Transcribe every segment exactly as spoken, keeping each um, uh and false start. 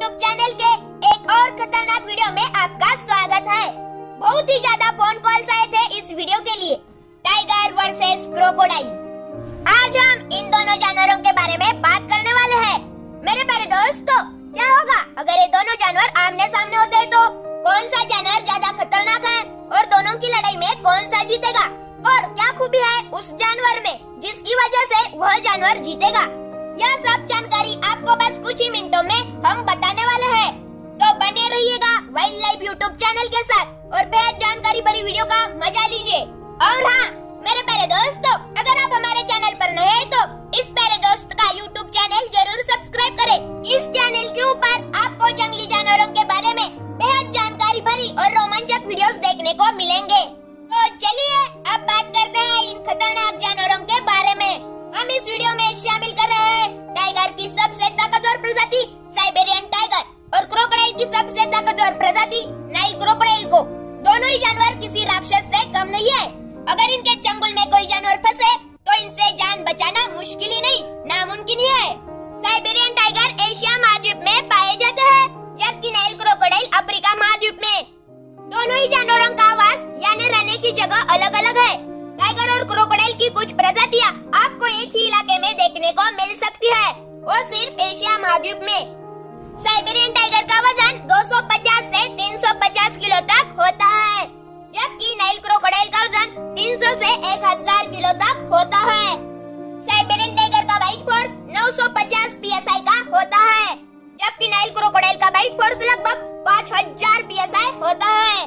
YouTube channel के एक और खतरनाक वीडियो में आपका स्वागत है। बहुत ही ज्यादा फोन कॉल्स आए थे इस वीडियो के लिए, टाइगर वर्सेस क्रोकोडाइल। आज हम इन दोनों जानवरों के बारे में बात करने वाले हैं। मेरे प्यारे दोस्तों, क्या होगा अगर ये दोनों जानवर आमने सामने होते हैं? तो कौन सा जानवर ज्यादा खतरनाक है और दोनों की लड़ाई में कौन सा जीतेगा? और क्या खूबी है उस जानवर में जिसकी वजह से वह जानवर जीतेगा? यह सब जानकारी आपको बस कुछ ही मिनटों में हम बताने वाले हैं। तो बने रहिएगा वाइल्ड लाइफ यूट्यूब चैनल के साथ और बेहद जानकारी भरी वीडियो का मजा लीजिए। और हाँ मेरे प्यारे दोस्तों, अगर आप हमारे चैनल पर नए हैं तो इस प्यारे दोस्त का यूट्यूब चैनल जरूर सब्सक्राइब करें। इस चैनल के ऊपर आपको जंगली जानवरों के बारे में बेहद जानकारी भरी और रोमांचक वीडियोस देखने को मिलेंगे। तो चलिए अब बात करते हैं इन खतरनाक जानवरों के बारे में। हम इस वीडियो में शामिल कर रहे हैं टाइगर की सबसे ताकतवर प्रजाति साइबेरियन टाइगर और क्रोकोडाइल की सबसे ताकतवर प्रजाति नाइल क्रोकोडाइल को। दोनों ही जानवर किसी राक्षस से कम नहीं है। अगर इनके चंगुल में कोई जानवर फंसे तो इनसे जान बचाना मुश्किल ही नहीं नामुमकिन ही है। साइबेरियन टाइगर एशिया महाद्वीप में पाए जाते हैं, जबकि नाइल क्रोकोडाइल अफ्रीका महाद्वीप में। दोनों ही जानवरों का आवास यानी रहने की जगह अलग अलग है। टाइगर और क्रोकोडाइल की कुछ प्रजातियां आपको एक ही इलाके में देखने को मिल सकती है, वो सिर्फ एशिया महाद्वीप में। साइबेरियन टाइगर का वजन दो सौ पचास से तीन सौ पचास किलो तक होता है, जबकि नाइल क्रोकोडाइल का वजन तीन सौ से एक हज़ार किलो तक होता है। साइबेरियन टाइगर का बाइट फोर्स नौ सौ पचास पी एस आई का होता है, जबकि नाइल क्रोकोडाइल का बाइट फोर्स लगभग पाँच हज़ार पी एस आई होता है।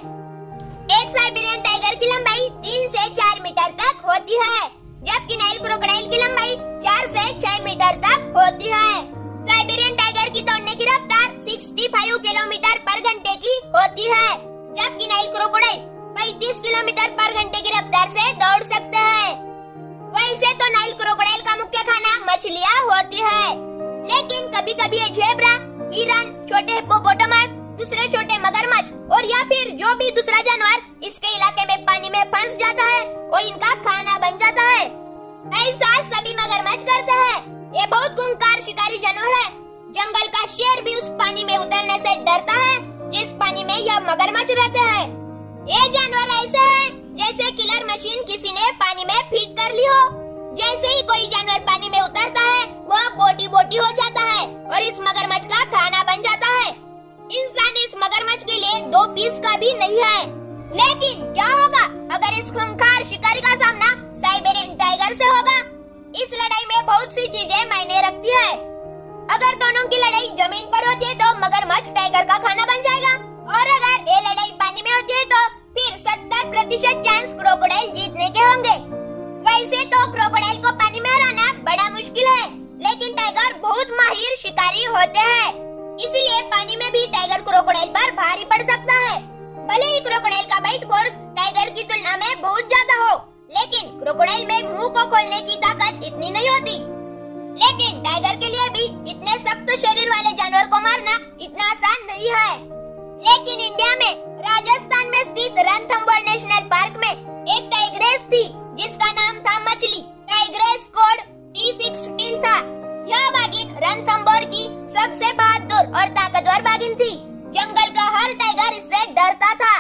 एक साइबेरियन टाइगर की लंबाई तीन से चार मीटर तक होती है, जबकि नाइल क्रोकोडाइल की लंबाई चार से छह मीटर तक होती है। साइबेरियन टाइगर की दौड़ने की रफ्तार पैंसठ किलोमीटर पर घंटे की होती है, जबकि नाइल क्रोकोडाइल पैंतीस किलोमीटर पर घंटे की रफ्तार से दौड़ सकते हैं। वैसे तो नाइल क्रोकोडाइल का मुख्य खाना मछलियाँ होती है, लेकिन कभी कभी ये ज़ेब्रा, हिरन, छोटे हिप्पोपोटामस, दूसरे छोटे मगरमच्छ और या फिर जो भी दूसरा जानवर इसके इलाके में पानी में फंस जाता है वो इनका खाना बन जाता है। ऐसा सभी मगरमच्छ करते हैं। ये बहुत खूंखार शिकारी जानवर है। जंगल का शेर भी उस पानी में उतरने से डरता है जिस पानी में यह मगरमच्छ रहते हैं। ये जानवर ऐसे हैं जैसे किलर मशीन किसी ने पानी में फिट कर ली हो। जैसे ही कोई जानवर पानी में उतरता है वह बोटी बोटी हो जाता है और इस मगरमच्छ का खाना बन जाता है। इंसान इस मगरमच्छ के लिए दो पीस का भी नहीं है। लेकिन क्या होगा अगर इस खूंखार शिकारी का सामना साइबेरियन टाइगर से होगा? इस लड़ाई में बहुत सी चीजें मायने रखती है। अगर दोनों की लड़ाई जमीन पर होती है तो मगरमच्छ टाइगर का खाना बन जाएगा, और अगर ये लड़ाई पानी में होती है तो फिर सत्तर प्रतिशत चांस क्रोकोडाइल जीतने के होंगे। वैसे तो क्रोकोडाइल को पानी में हराना बड़ा मुश्किल है, लेकिन टाइगर बहुत माहिर शिकारी होते हैं, इसीलिए पानी में भी टाइगर क्रोकोडाइल पर भारी पड़ सकता है। भले ही क्रोकोडाइल का बाइट फोर्स टाइगर की तुलना में बहुत ज्यादा हो, लेकिन क्रोकोडाइल में मुंह को खोलने की ताकत इतनी नहीं होती। लेकिन टाइगर के लिए भी इतने सख्त शरीर वाले जानवर को मारना इतना आसान नहीं है। लेकिन इंडिया में राजस्थान में स्थित रणथंभौर नेशनल पार्क में एक टाइग्रेस थी जिसका नाम था मछली। टाइग्रेस कोड टी सिक्सटीन था। यह बाघिन रणथंभौर की सबसे बहादुर और ताकतवर बाघिन थी। जंगल का हर टाइगर इससे डरता था।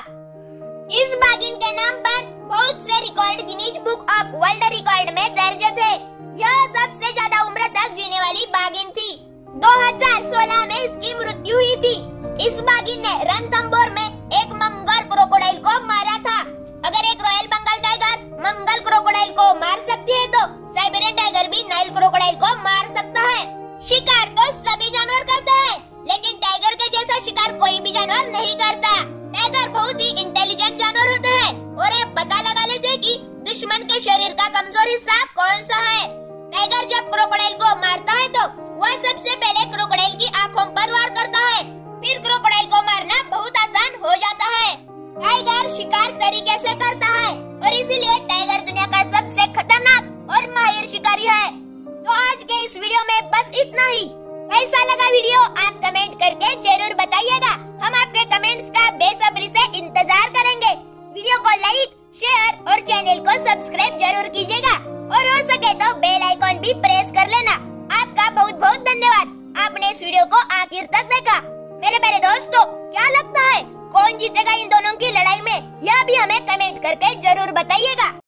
इस बाघिन के नाम पर बहुत से record Guinness book of world record में दर्ज थे। यह सबसे ज्यादा उम्र तक जीने वाली बाघिन थी। दो हज़ार सोलह में इसकी मृत्यु हुई थी। इस बाघिन ने रणथंभौर में एक मंगल क्रोकोडाइल को मारा था। अगर एक royal Bengal tiger Mangal crocodile को मार सकती है तो साइबेरियन टाइगर भी नाइल क्रोकोडाइल को मार सकता है। शिकार तो सभी जानवर करते हैं, लेकिन टाइगर के जैसा शिकार कोई भी जानवर नहीं करता। टाइगर बहुत ही इंटेलिजेंट जानवर होते हैं और ये पता लगा लेते हैं कि दुश्मन के शरीर का कमजोर हिस्सा कौन सा है। टाइगर जब क्रोकोडाइल को मारता है तो वह सबसे पहले क्रोकोडाइल की आंखों पर वार करता है, फिर क्रोकोडाइल को मारना बहुत आसान हो जाता है। टाइगर शिकार तरीके से करता है और इसीलिए टाइगर दुनिया का सबसे खतरनाक और माहिर शिकारी है। तो आज के इस वीडियो में बस इतना ही। कैसा लगा वीडियो आप कमेंट करके जरूर बताइएगा। हम आपके कमेंट्स का बेसब्री से इंतजार करेंगे। वीडियो को लाइक, शेयर और चैनल को सब्सक्राइब जरूर कीजिएगा और हो सके तो बेल आइकॉन भी प्रेस कर लेना। आपका बहुत बहुत धन्यवाद, आपने इस वीडियो को आखिर तक देखा। मेरे प्यारे दोस्तों, क्या लगता है कौन जीतेगा इन दोनों की लड़ाई में? यह भी हमें कमेंट करके जरूर बताइएगा।